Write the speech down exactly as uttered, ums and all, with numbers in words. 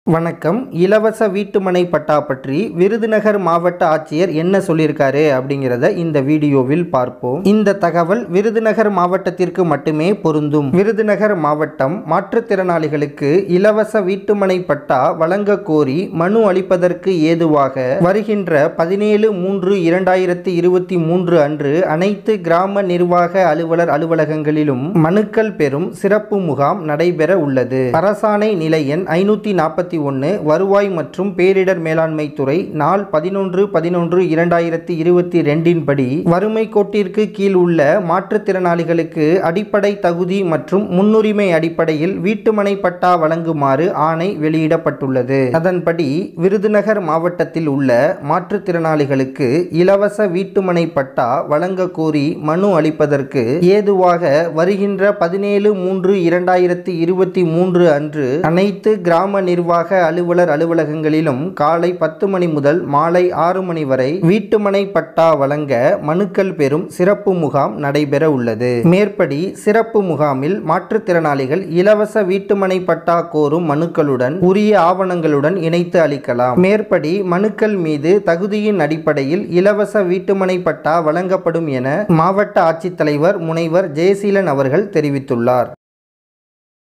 வணக்கம். இலவச வீட்டுமனை பட்டா பற்றி விருதுநகர் மாவட்ட ஆட்சியர் என்ன சொல்லியிருக்காரு அப்படிங்கிறத இந்த வீடியோவில் பார்ப்போம். இந்த தகவல் விருதுநகர் மாவட்டத்திற்கு மட்டுமே பொருந்தும். விருதுநகர் மாவட்டம் மாற்றுத்திறனாளிகளுக்கு இலவச வீட்டுமனை பட்டா வழங்க கோரி மனு அளிப்பதற்கு ஏதுவாக வருகின்ற பதினேழு மூன்று இரண்டாயிரத்தி இருபத்தி மூன்று அன்று அனைத்து கிராம நிர்வாக அலுவலர் அலுவலகங்களிலும் மனுக்கள் பெறும் சிறப்பு முகாம் நடைபெற உள்ளது. அரசாணை நிலை எண் ஐநூத்தி நாற்பத்தி ஒன்று வருவாய் மற்றும் பேரிடர் மேலாண்மை துறை நாள் பதினொன்று பதினொன்று இரண்டாயிரத்தி இருபத்தி இரண்டின் படி வறுமை கோட்டிற்கு கீழ் உள்ள மாற்றுத்திறனாளிகளுக்கு அடிப்படை தகுதி மற்றும் முன்னுரிமை அடிப்படையில் வீட்டுமனை பட்டா வழங்குமாறு ஆணை வெளியிடப்பட்டுள்ளது. அதன்படி விருதுநகர் மாவட்டத்தில் உள்ள மாற்றுத்திறனாளிகளுக்கு இலவச வீட்டுமனை பட்டா வழங்க கோரி மனு அளிப்பதற்கு ஏதுவாக வருகின்ற பதினேழு மூன்று இரண்டாயிரத்தி இருபத்தி மூன்று அன்று அனைத்து கிராம நிர்வாக அலுவலர் அலுவலகங்களிலும் காலை பத்து மணி முதல் மாலை ஆறு மணி வரை வீட்டுமனை பட்டா வழங்க மனுக்கள் பெறும் சிறப்பு முகாம் நடைபெற உள்ளது. மேற்படி சிறப்பு முகாமில் மாற்றுத்திறனாளிகள் இலவச வீட்டுமனை பட்டா கோரும் மனுக்களுடன் உரிய ஆவணங்களுடன் இணைத்து அளிக்கலாம். மேற்படி மனுக்கள் மீது தகுதியின் அடிப்படையில் இலவச வீட்டுமனை பட்டா வழங்கப்படும் என மாவட்ட ஆட்சித்தலைவர் முனைவர் ஜெயசீலன் அவர்கள் தெரிவித்துள்ளார்.